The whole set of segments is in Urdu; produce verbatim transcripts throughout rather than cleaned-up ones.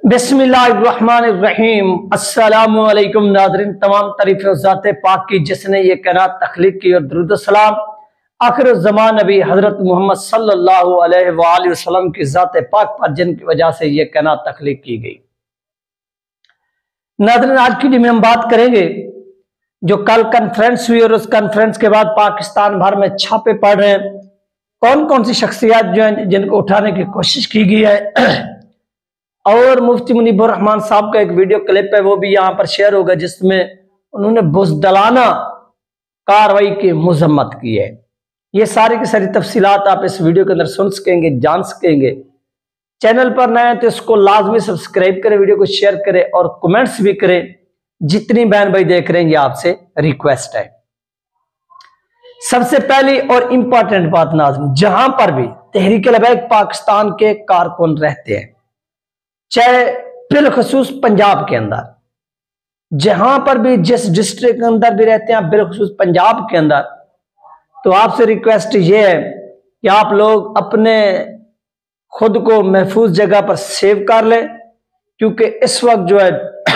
बिस्मिल्लाहिर्रहमानिर्रहीम। अस्सलामु अलैकुम नाज़रीन, तमाम तारीफ़ ज़ात पाक की जिसने ये कायनात तख्लीक की, और दुरूद सलाम आखिर ज़मान नबी हज़रत मोहम्मद सल्लल्लाहु अलैहि वआलिहि वसल्लम की ज़ात पाक पर जिनकी वजह से ये कायनात तख्लीक की गई। नाज़रीन, आज की वीडियो में हम बात करेंगे जो कल कॉन्फ्रेंस हुई और उस कॉन्फ्रेंस के बाद पाकिस्तान भर में छापे पड़ रहे हैं, कौन कौन सी शख्सियत जो हैं जिनको उठाने की कोशिश की गई है, और मुफ्ती मुनीबुर रहमान साहब का एक वीडियो क्लिप है वो भी यहाँ पर शेयर होगा जिसमें उन्होंने बुज़दिलाना कार्रवाई की मजम्मत की है। ये सारी की सारी तफसीलात आप इस वीडियो के अंदर सुन सकेंगे, जान सकेंगे। चैनल पर नए हैं तो इसको लाजमी सब्सक्राइब करें, वीडियो को शेयर करें और कमेंट्स भी करें। जितनी बहन भाई देख रहे हैं ये आपसे रिक्वेस्ट है। सबसे पहली और इंपॉर्टेंट बात नाज़रीन, जहां पर भी तहरीक लबैक पाकिस्तान के कारकुन रहते हैं, चाहे बिलखसूस पंजाब के अंदर, जहां पर भी जिस डिस्ट्रिक्ट के अंदर भी रहते हैं बिलखसूस पंजाब के अंदर, तो आपसे रिक्वेस्ट ये है कि आप लोग अपने खुद को महफूज जगह पर सेव कर लें, क्योंकि इस वक्त जो है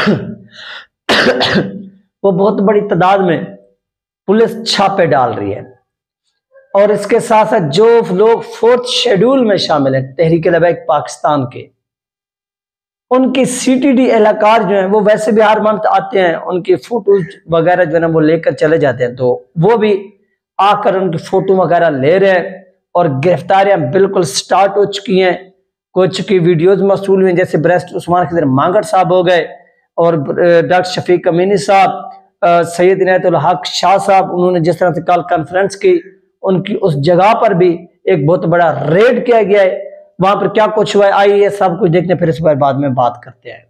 वो बहुत बड़ी तादाद में पुलिस छापे डाल रही है। और इसके साथ साथ जो लोग फोर्थ शेड्यूल में शामिल हैं तहरीक लबैक पाकिस्तान के, उनकी सीटीडी एहलकार जो हैं वो वैसे भी हर मंथ आते हैं, उनकी फोटोज वगैरह जो है ना वो लेकर चले जाते हैं, तो वो भी आकर उनकी फोटो वगैरह ले रहे हैं। और गिरफ्तारियां बिल्कुल स्टार्ट हो चुकी हैं, कुछ की वीडियोज मौसूल हुई, जैसे ब्रेस्ट उस्मान खिदर मांगड़ साहब हो गए, और डॉक्टर शफीक अमीनी साहब, सैयद इनायतुल हक शाह साहब, उन्होंने जिस तरह से कल कॉन्फ्रेंस की, उनकी उस जगह पर भी एक बहुत बड़ा रेड किया गया है। वहां पर क्या कुछ हुआ है आइए सब कुछ देखने, फिर इस बार बाद में बात करते हैं।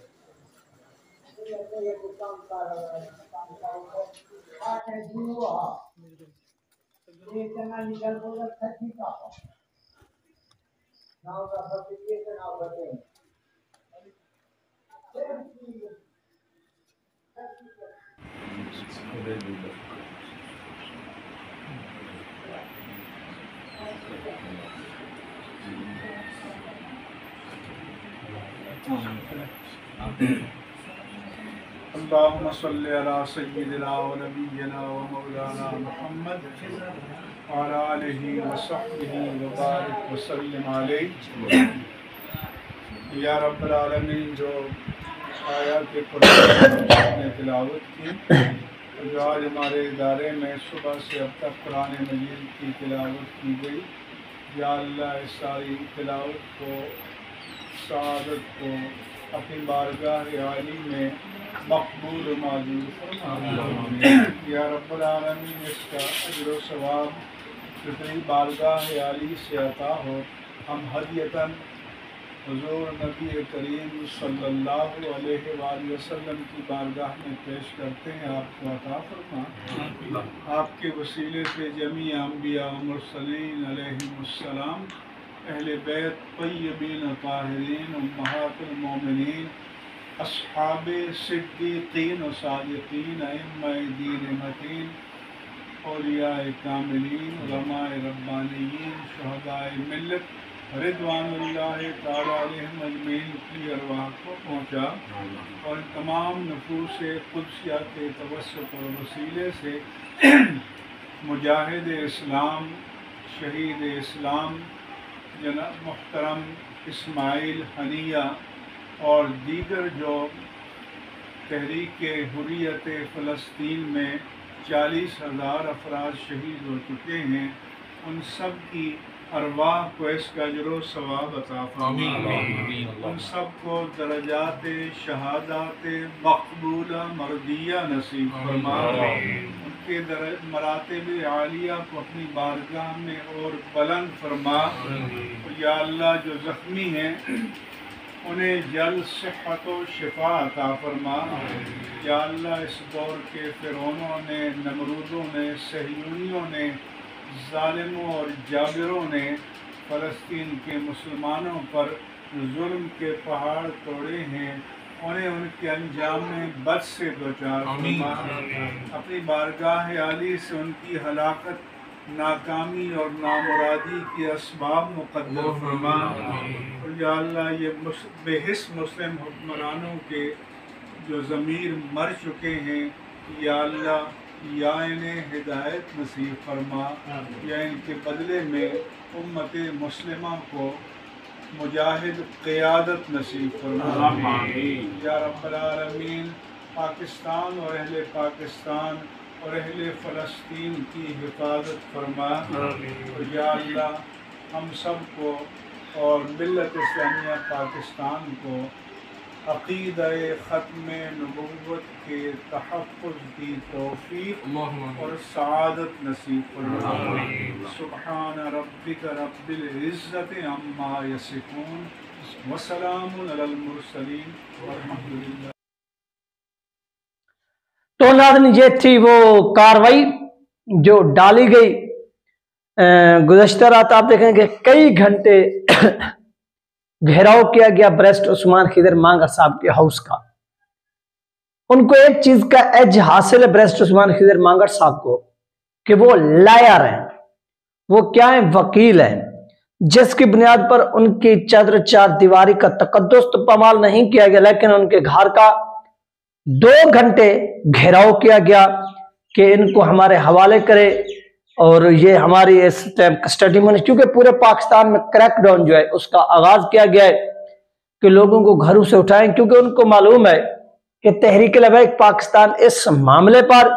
अल्लाहुम्मा सल्लि अला सय्यिदिना व नबिय्यिना व मौलाना मुहम्मद व अला आलिहि व सहबिहि व बारिक व सल्लिम अलैहि। या रब्बल आलमीन, जो आयत कुरान ने तिलावत की, जो आज हमारे इदारे में सुबह से अब तक कुरान मजीद की तिलावत की गई, या अल्लाह इस सारी तिलावत को, सआदत को अपनी बारगाह आली में मकबूल माजूर फरमा। या रब्बुल आलमीन, इसका अजर व सवाब तेरी बारगाह आली से अता हो। हम हदियतन हुज़ूर नबी करीम सल्लल्लाहु अलैहि वसल्लम की बारगाह में पेश करते हैं, आपको अता फरमा। आपके वसीले से जमी अंबिया व मुरसलीन अलैहिमुस्सलाम, अहले बैत तय्यबीन ताहिरीन, उम्महातुल मोमिनीन, अस्हाबे सिद्दीकीन व सादिकीन, अइम्माए दीन मतीन, औलियाए कामिलीन, उलमाए रब्बानियीन, शुहदाए मिल्लत रिदवानुल्लाहि ताला अलैहिम अजमईन की अरवाह को पहुँचा, और तमाम नफूस कुद्सिया के तवस्सुत और वसीले से मुजाहिद इस्लाम, शहीद इस्लाम जनाब मुहतरम इस्माइल हनिया और दीगर जो तहरीक हुर्रियत फ़लस्तीन में चालीस हज़ार अफराद शहीद हो चुके हैं, उन सब की अरवाह को इसका अजर सवाब अता फरमा। उन सब को दरजात शहादात मकबूला मरदिया नसीब फरमा। उनके मरातिब आलिया को अपनी बारगाह में और बुलंद फरमा। या अल्लाह, जो ज़ख्मी हैं उन्हें जल्द सेहत व शिफा अता फरमा। या अल्लाह, इस दौर के फ़िरौनों ने, नमरूदों ने, सहयूनियों ने, ज़ालिमों और जाबिरों ने फ़लस्तीन के मुसलमानों पर जुल्म के पहाड़ तोड़े हैं, उन्हें उनके अंजाम में बद से दो चार फरमा। अपनी बारगाह आली से उनकी हलाकत ناکامی اور نامرادی کے اسباب مقدر فرما، اور یا اللہ یہ بے حس مسلم حکمرانوں کے جو ضمیر مر چکے ہیں، یا اللہ یا انہیں ہدایت نصیب فرما، یا ان کے بدلے میں امت مسلمہ کو مجاہد قیادت نصیب فرما، یا رب العالمین۔ پاکستان اور اہل پاکستان اور اہل فلسطین کی حفاظت فرما، اور یا اللہ ہم سب کو اور ملت اسلامیہ پاکستان کو عقیدہ ختم نبوت کے تحفظ کی توفیق اور سعادت نصیب فرما۔ سبحان ربک رب العزت عما یصفون وسلام علی المرسلین والحمد للہ۔ تو ناظرین یہ تھی وہ کاروائی جو ڈالی گئی گزشتہ رات۔ آپ دیکھیں کہ کئی گھنٹے گھیراؤ کیا گیا بریسٹ عثمان خضر مانگر صاحب کے ہاؤس کا۔ ان کو ایک چیز کا ایج حاصل ہے بریسٹ عثمان خضر مانگر صاحب کو کہ وہ لائر ہیں، وہ کیا ہیں؟ وکیل ہیں، جس کی بنیاد پر ان کی چادر چار دیواری کا تقدس تو پامال نہیں کیا گیا، لیکن ان کے گھر کا دو گھنٹے گھیراؤ کیا گیا کہ ان کو ہمارے حوالے کرے، اور یہ ہماری اس ٹائم کسٹڈی میں، کیونکہ پورے پاکستان میں کریک ڈاؤن جو ہے اس کا آغاز کیا گیا ہے کہ لوگوں کو گھروں سے اٹھائیں، کیونکہ ان کو معلوم ہے کہ تحریک لبیک پاکستان اس معاملے پر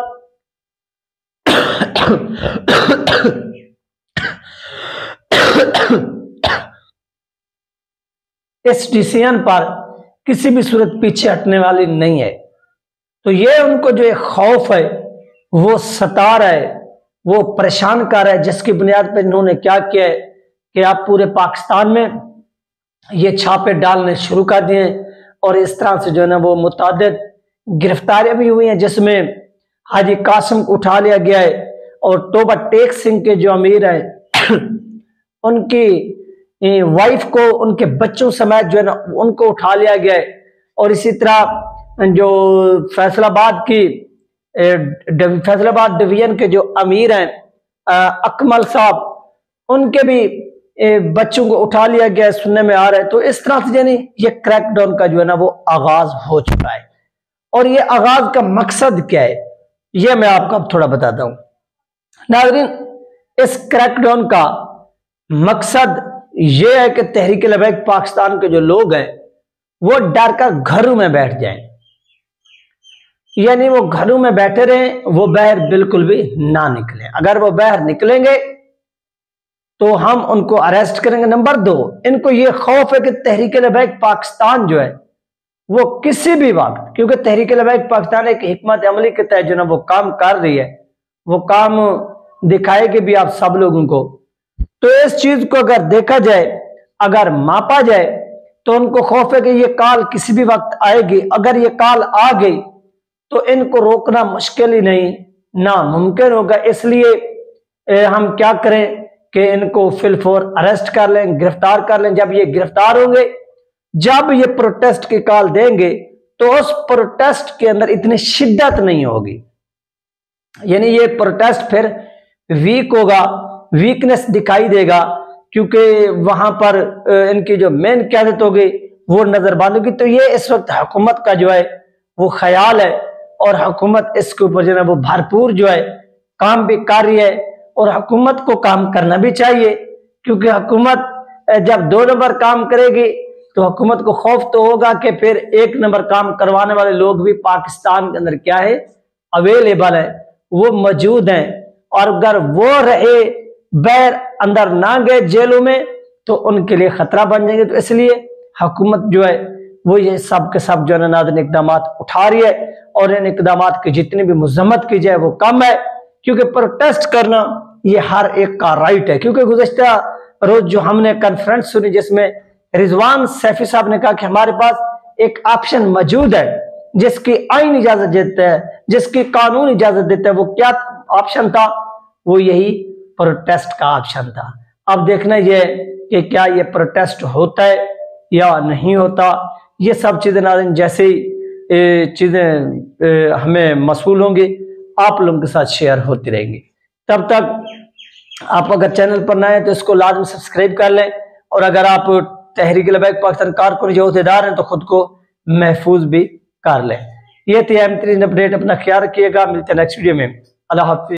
اس ڈیسیژن پر کسی بھی صورت پیچھے ہٹنے والی نہیں ہے۔ تو یہ ان کو جو ایک خوف ہے وہ ستا رہا ہے، وہ پریشان کر رہا ہے، جس کی بنیاد پہ انہوں نے کیا کیا ہے کہ آپ پورے پاکستان میں یہ چھاپے ڈالنے شروع کر دیے، اور اس طرح سے جو ہے نا وہ متعدد گرفتاریاں بھی ہوئی ہیں، جس میں حاجی قاسم کو اٹھا لیا گیا ہے، اور توبہ ٹیک سنگھ کے جو امیر ہیں ان کی وائف کو، ان کے بچوں سمیت جو ہے نا ان کو اٹھا لیا گیا ہے، اور اسی طرح جو فیصل آباد کی فیصل آباد ڈویژن کے جو امیر ہیں اکمل صاحب، ان کے بھی بچوں کو اٹھا لیا گیا ہے، سننے میں آ رہا ہے۔ تو اس طرح سے یعنی یہ کریک ڈاؤن کا جو ہے نا وہ آغاز ہو چکا ہے، اور یہ آغاز کا مقصد کیا ہے یہ میں آپ کو اب تھوڑا بتاتا ہوں۔ ناظرین اس کریک ڈاؤن کا مقصد یہ ہے کہ تحریک لبیک پاکستان کے جو لوگ ہیں وہ ڈر کر گھروں میں بیٹھ جائیں، یعنی وہ گھروں میں بیٹھے رہیں، وہ باہر بالکل بھی نہ نکلیں۔ اگر وہ باہر نکلیں گے تو ہم ان کو اریسٹ کریں گے۔ نمبر دو، ان کو یہ خوف ہے کہ تحریک لبیک پاکستان جو ہے وہ کسی بھی وقت، کیونکہ تحریک لبیک پاکستان ایک حکمت عملی کے تحت جو ہے وہ کام کر رہی ہے، وہ کام دکھائے گی بھی آپ سب لوگوں کو۔ تو اس چیز کو اگر دیکھا جائے، اگر ماپا جائے، تو ان کو خوف ہے کہ یہ کال کسی بھی وقت آئے گی۔ اگر یہ کال آ گئی تو ان کو روکنا مشکل ہی نہیں، ناممکن ہوگا۔ اس لیے ہم کیا کریں کہ ان کو فی الفور اریسٹ کر لیں، گرفتار کر لیں۔ جب یہ گرفتار ہوں گے، جب یہ پروٹیسٹ کی کال دیں گے تو اس پروٹیسٹ کے اندر اتنی شدت نہیں ہوگی، یعنی یہ پروٹیسٹ پھر ویک ہوگا، ویکنس دکھائی دے گا، کیونکہ وہاں پر ان کی جو مین قیادت ہوگی وہ نظر بند ہوگی۔ تو یہ اس وقت حکومت کا جو ہے وہ خیال ہے، اور حکومت اس کے اوپر جو ہے وہ بھرپور جو ہے کام بھی کر رہی ہے، اور حکومت کو کام کرنا بھی چاہیے، کیونکہ حکومت جب دو نمبر کام کرے گی تو حکومت کو خوف تو ہوگا کہ پھر ایک نمبر کام کروانے والے لوگ بھی پاکستان کے اندر کیا ہے، اویلیبل ہے، وہ موجود ہیں، اور اگر وہ رہے بیر اندر نہ گئے جیلوں میں تو ان کے لیے خطرہ بن جائیں گے۔ تو اس لیے حکومت جو ہے وہ یہ سب کے سب جو ہے ناظرین اقدامات اٹھا رہی ہے، اور ان اقدامات کی جتنی بھی مذمت کی جائے وہ کم ہے، کیونکہ پروٹیسٹ کرنا یہ ہر ایک کا رائٹ ہے۔ کیونکہ گزشتہ روز جو ہم نے کانفرنس سنی جس میں رضوان سیفی صاحب نے کہا کہ ہمارے پاس ایک آپشن موجود ہے جس کی آئین اجازت دیتا ہے، جس کی قانون اجازت دیتا ہے، وہ کیا آپشن تھا؟ وہ یہی پروٹیسٹ کا آپشن تھا۔ اب دیکھنا یہ کہ کیا یہ پروٹیسٹ ہوتا ہے یا نہیں ہوتا۔ یہ سب چیزیں ناظرین جیسے ہی چیزیں ہمیں موصول ہوں گی آپ لوگوں کے ساتھ شیئر ہوتی رہیں گی۔ تب تک آپ اگر چینل پر نئے ہیں تو اس کو لازم سبسکرائب کر لیں، اور اگر آپ تحریک لبیک پاکستان کارکن جو عہدیدار ہیں تو خود کو محفوظ بھی کر لیں۔ یہ تھی اہم ترین اپڈیٹ، اپنا خیال رکھیے گا، ملتے ہیں نیکسٹ ویڈیو میں، اللہ حافظ۔